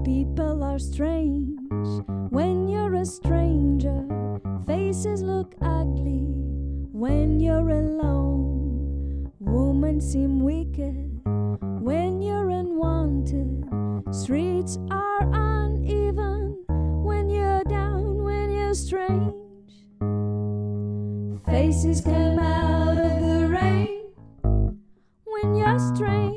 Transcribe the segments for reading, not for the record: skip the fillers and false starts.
People are strange when you're a stranger. Faces look ugly when you're alone. Women seem wicked when you're unwanted. Streets are uneven when you're down, when you're strange. Faces come out of the rain when you're strange.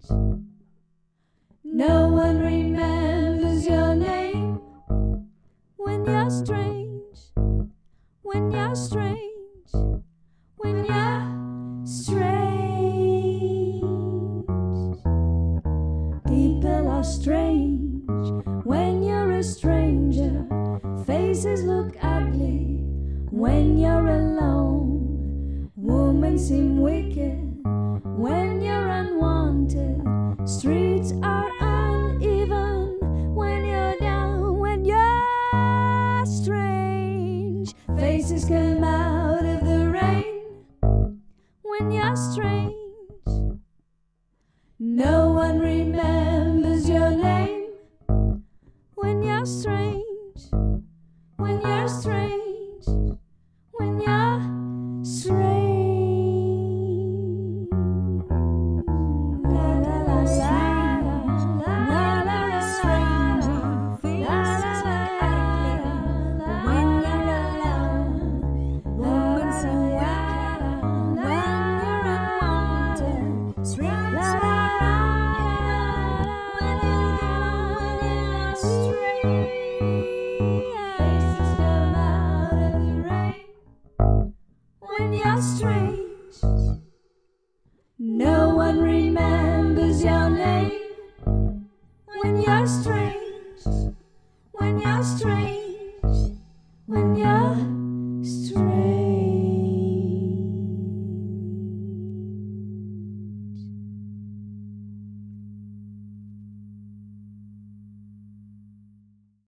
No one remembers your name when you're strange. When you're strange. When you're strange. People are strange when you're a stranger. Faces look ugly when you're alone. Women seem wicked when you're unwanted. Streets are uneven when you're down, when you're strange. Faces come out of the rain when you're strange.